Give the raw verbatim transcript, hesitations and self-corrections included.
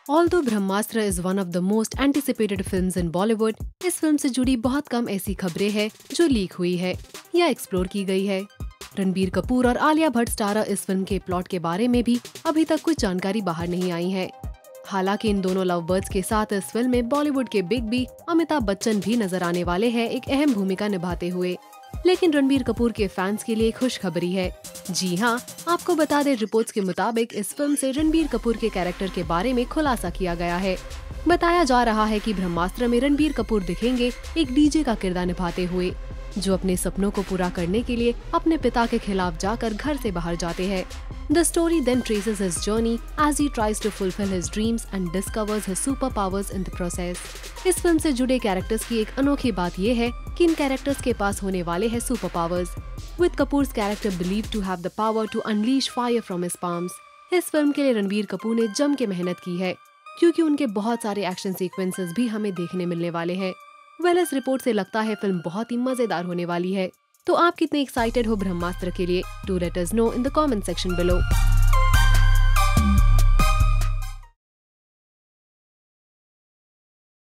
Although Brahmastra is one of the most anticipated films in Bollywood, इस film से जुड़ी बहुत कम ऐसी खबरें हैं जो लीक हुई है या एक्सप्लोर की गई है। रणबीर कपूर और आलिया भट्ट स्टारर इस फिल्म के प्लॉट के बारे में भी अभी तक कुछ जानकारी बाहर नहीं आई है। हालांकि इन दोनों लव बर्ड्स के साथ इस फिल्म में बॉलीवुड के बिग बी अमिताभ बच्चन भी नजर आने वाले हैं एक अहम भूमिका निभाते हुए। लेकिन रणबीर कपूर के फैंस के लिए खुशखबरी है। जी हाँ, आपको बता दें, रिपोर्ट्स के मुताबिक इस फिल्म से रणबीर कपूर के कैरेक्टर के बारे में खुलासा किया गया है। बताया जा रहा है कि ब्रह्मास्त्र में रणबीर कपूर दिखेंगे एक डीजे का किरदार निभाते हुए, जो अपने सपनों को पूरा करने के लिए अपने पिता के खिलाफ जाकर घर से बाहर जाते हैं। The story then traces his journey as he tries to fulfill his dreams and discovers his superpowers in the process. इस फिल्म से जुड़े कैरेक्टर्स की एक अनोखी बात ये है कि इन कैरेक्टर्स के पास होने वाले हैं superpowers, with Kapoor's character believed to have the power to unleash fire from his palms. इस फिल्म के लिए रणबीर कपूर ने जम के मेहनत की है, क्योंकि उनके बहुत सारे एक्शन सीक्वेंसेस भी हमें देखने मिलने वाले हैं। वेल, इस रिपोर्ट से लगता है फिल्म बहुत ही मजेदार होने वाली है। तो आप कितने एक्साइटेड हो ब्रह्मास्त्र के लिए? Do let us know in the comment section below.